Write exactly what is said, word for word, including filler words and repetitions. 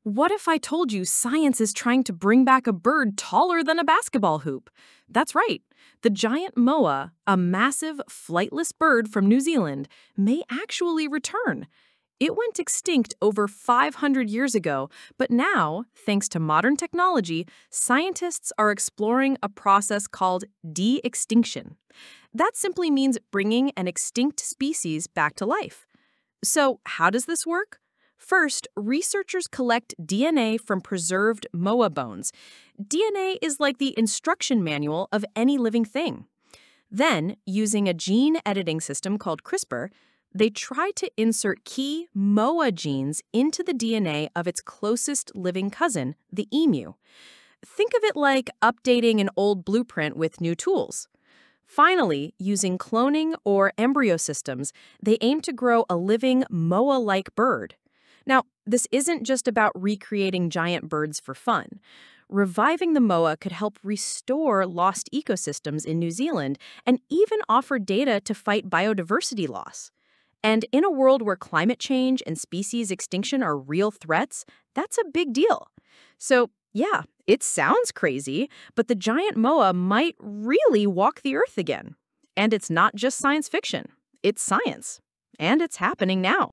What if I told you science is trying to bring back a bird taller than a basketball hoop? That's right. The giant moa, a massive flightless bird from New Zealand, may actually return. It went extinct over five hundred years ago, but now, thanks to modern technology, scientists are exploring a process called de-extinction. That simply means bringing an extinct species back to life. So, how does this work? First, researchers collect D N A from preserved moa bones. D N A is like the instruction manual of any living thing. Then, using a gene editing system called CRISPR, they try to insert key moa genes into the D N A of its closest living cousin, the emu. Think of it like updating an old blueprint with new tools. Finally, using cloning or embryo systems, they aim to grow a living moa-like bird. Now, this isn't just about recreating giant birds for fun. Reviving the moa could help restore lost ecosystems in New Zealand and even offer data to fight biodiversity loss. And in a world where climate change and species extinction are real threats, that's a big deal. So, yeah, it sounds crazy, but the giant moa might really walk the Earth again. And it's not just science fiction. It's science. And it's happening now.